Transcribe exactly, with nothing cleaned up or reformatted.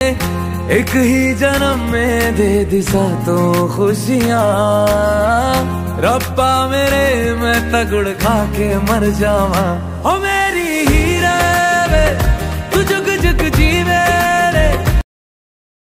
एक ही जन्म में दे दिशा तो खुशियाँ, रब्बा मेरे मैं तगड़ खा के मर जावा।